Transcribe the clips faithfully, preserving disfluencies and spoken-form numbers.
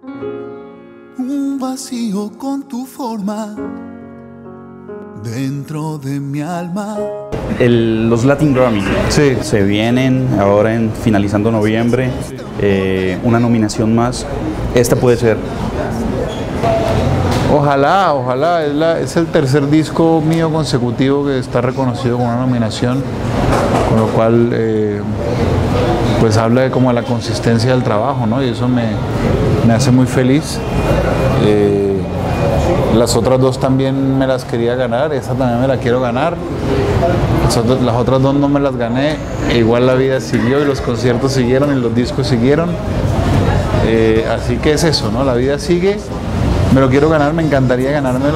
Un vacío con tu forma dentro de mi alma. El, los Latin Grammy Sí. se vienen ahora en finalizando noviembre, eh, una nominación más. Esta puede ser. Ojalá, ojalá. Es, la, es el tercer disco mío consecutivo que está reconocido con una nominación, con lo cual eh, pues habla de como la consistencia del trabajo, ¿no? Y eso me, me hace muy feliz. Eh, las otras dos también me las quería ganar, esa también me la quiero ganar. Las otras, las otras dos no me las gané, e igual la vida siguió y los conciertos siguieron y los discos siguieron. Eh, así que es eso, ¿no? La vida sigue. Me lo quiero ganar, me encantaría ganármelo.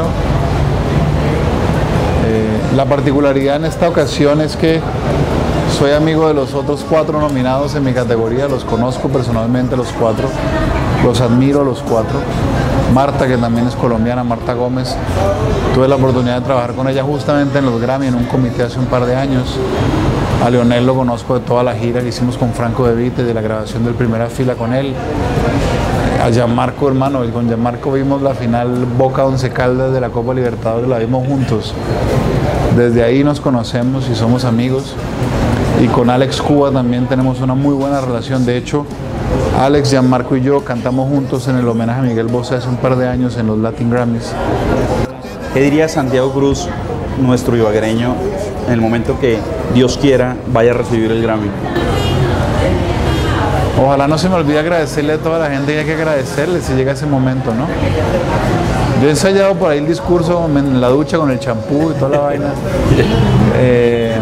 Eh, la particularidad en esta ocasión es que soy amigo de los otros cuatro nominados en mi categoría, los conozco personalmente los cuatro, los admiro los cuatro. Marta, que también es colombiana, Marta Gómez, tuve la oportunidad de trabajar con ella justamente en los Grammy, en un comité hace un par de años. A Leonel lo conozco de toda la gira que hicimos con Franco De Vite, de la grabación del Primera Fila con él. A Gianmarco, hermano, y con Gianmarco vimos la final Boca Once Caldas de la Copa Libertadores, la vimos juntos. Desde ahí nos conocemos y somos amigos. Y con Alex Cuba también tenemos una muy buena relación. De hecho, Alex, Gianmarco y yo cantamos juntos en el homenaje a Miguel Bosé hace un par de años en los Latin Grammys. ¿Qué diría Santiago Cruz, nuestro ibaguereño, en el momento que Dios quiera vaya a recibir el Grammy? Ojalá no se me olvide agradecerle a toda la gente que hay que agradecerle si llega ese momento, ¿no? Yo he ensayado por ahí el discurso en la ducha con el champú y toda la vaina. Eh,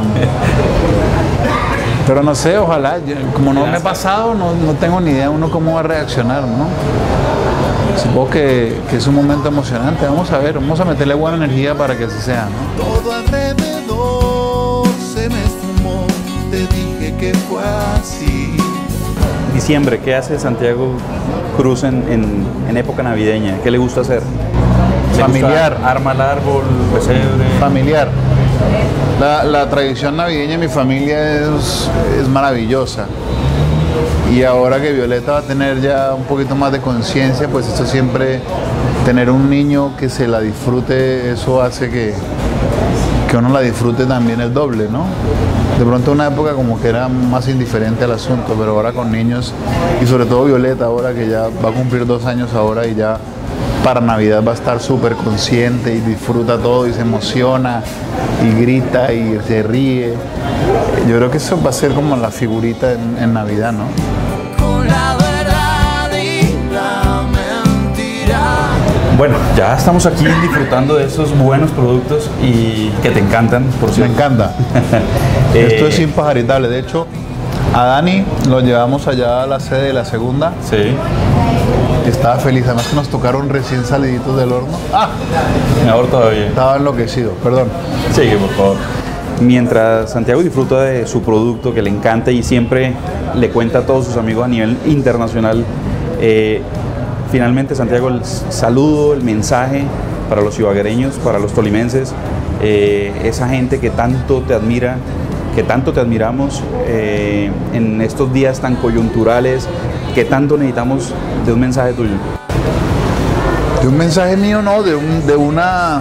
pero no sé, ojalá, yo, como no me he pasado, no, no tengo ni idea uno cómo va a reaccionar, ¿no? Supongo que, que es un momento emocionante, vamos a ver, vamos a meterle buena energía para que así sea, ¿no? Todo alrededor se me esfumó, te dije que fue así. Diciembre, ¿qué hace Santiago Cruz en, en, en época navideña? ¿Qué le gusta hacer? ¿Le Familiar. gusta arma el árbol, pesebre? Familiar. La, la tradición navideña en mi familia es, es maravillosa. Y ahora que Violeta va a tener ya un poquito más de conciencia, pues eso siempre, tener un niño que se la disfrute, eso hace que, que uno la disfrute también el doble, ¿no? De pronto una época como que era más indiferente al asunto, pero ahora con niños, y sobre todo Violeta ahora que ya va a cumplir dos años ahora y ya para Navidad va a estar súper consciente y disfruta todo y se emociona y grita y se ríe. Yo creo que eso va a ser como la figurita en, en Navidad, ¿no? Con la verdad y la mentira. Bueno, ya estamos aquí disfrutando de estos buenos productos y que te encantan, por Me cierto. encanta. Eh, Esto es impajaritable. De hecho, a Dani lo llevamos allá a la sede de la segunda. Sí, Estaba feliz, además que nos tocaron recién saliditos del horno. Ah, mejor todavía. estaba enloquecido, perdón. Sigue, por favor. Mientras Santiago disfruta de su producto que le encanta y siempre le cuenta a todos sus amigos a nivel internacional, eh, finalmente Santiago, el saludo, el mensaje para los ibaguereños, para los tolimenses, eh, esa gente que tanto te admira, que tanto te admiramos eh, en estos días tan coyunturales, que tanto necesitamos de un mensaje tuyo. De un mensaje mío, no, de, un, de una...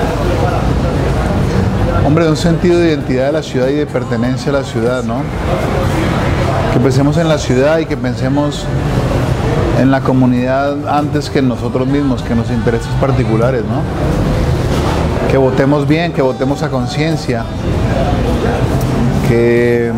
Hombre, de un sentido de identidad de la ciudad y de pertenencia a la ciudad, ¿no? Que pensemos en la ciudad y que pensemos en la comunidad antes que en nosotros mismos, que en los intereses particulares, ¿no? Que votemos bien, que votemos a conciencia, que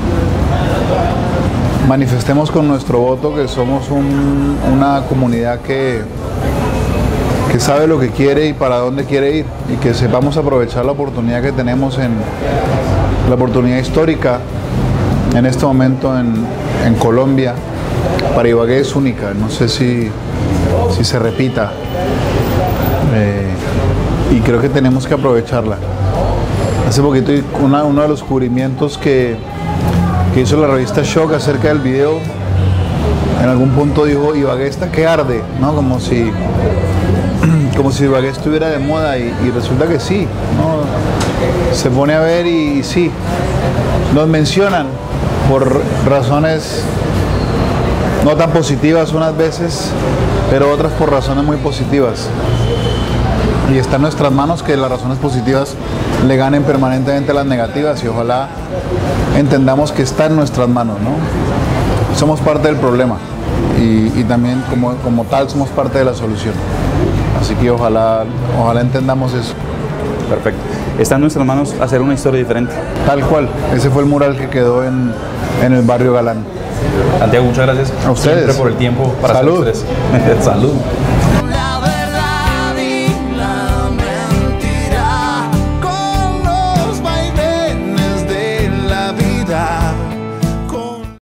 manifestemos con nuestro voto que somos un, una comunidad que, que sabe lo que quiere y para dónde quiere ir, y que sepamos aprovechar la oportunidad que tenemos, en la oportunidad histórica en este momento en, en Colombia. Para Ibagué es única, no sé si, si se repita, eh, y creo que tenemos que aprovecharla. Hace poquito una, uno de los cubrimientos que, que hizo la revista Shock acerca del video, en algún punto dijo: Ibagué está que arde, ¿no? Como si, como si Ibagué estuviera de moda, y, y resulta que sí, ¿no? Se pone a ver y, y sí, nos mencionan por razones no tan positivas unas veces, pero otras por razones muy positivas. Y está en nuestras manos que las razones positivas le ganen permanentemente a las negativas y ojalá entendamos que está en nuestras manos, ¿no? Somos parte del problema y, y también como, como tal somos parte de la solución. Así que ojalá, ojalá entendamos eso. Perfecto. Está en nuestras manos hacer una historia diferente. Tal cual. Ese fue el mural que quedó en, en el barrio Galán. Santiago, muchas gracias. A ustedes. Siempre por el tiempo para Salud. hacer ustedes. Salud.